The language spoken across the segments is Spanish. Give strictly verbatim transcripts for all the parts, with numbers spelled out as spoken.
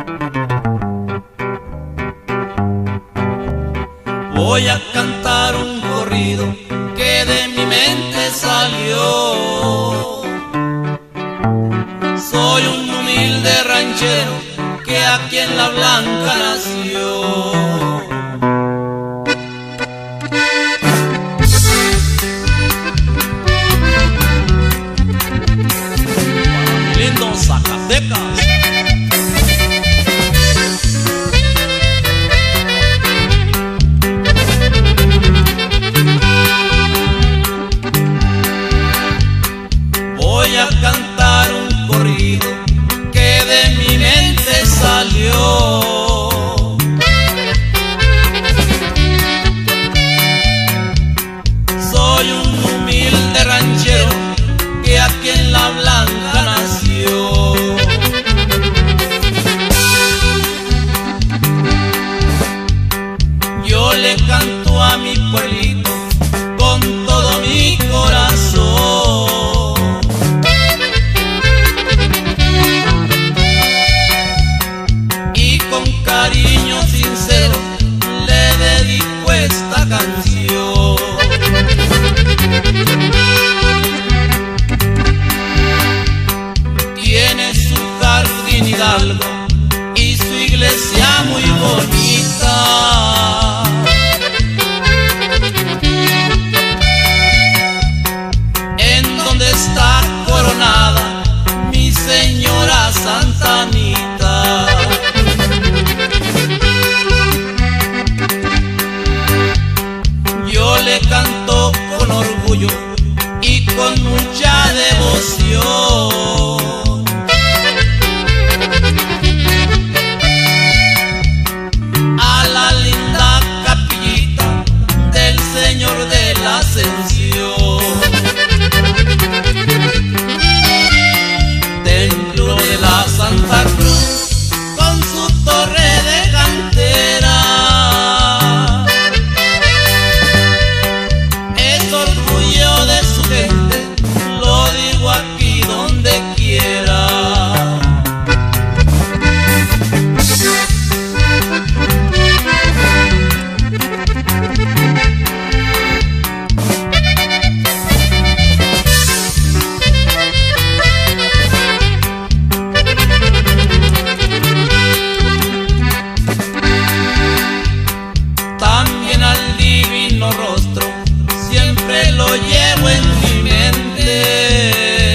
Voy a cantar un corrido que de mi mente salió. Soy un humilde ranchero que aquí en La Blanca nació. Lindo Zacatecas. Voy a cantar un corrido que de mi mente salió. Soy un humilde ranchero que aquí en La Blanca nació. Yo le canto a mi pueblito con todo mi corazón. Cariño sincero le dedico esta canción. Tiene su jardín Hidalgo y su iglesia muy bonita. En donde está coronada mi señora Santa Anita. Yo le canto con orgullo y con mucha devoción. A la linda capillita del Señor de la Ascensión. Templo de la Santa Cruz con su torre de cantera. Aquí donde quiera. También al divino rostro siempre lo llevo en mi mente.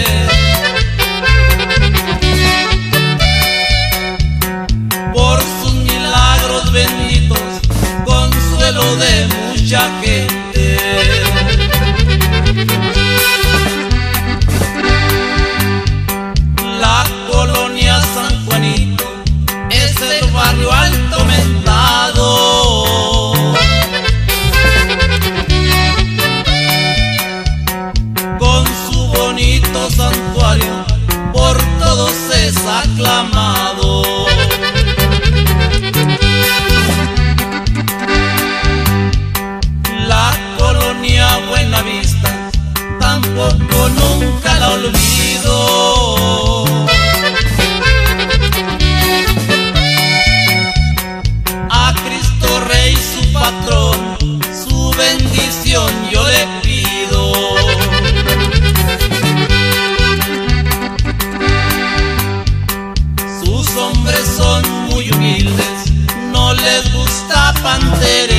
Benditos, consuelo de mucha gente. La colonia San Juanito es el barrio alto mentado, con su bonito santuario por todos es aclamado. Buenavista, tampoco nunca la olvido. A Cristo Rey, su patrón, su bendición yo le pido. Sus hombres son muy humildes, no les gusta panterear.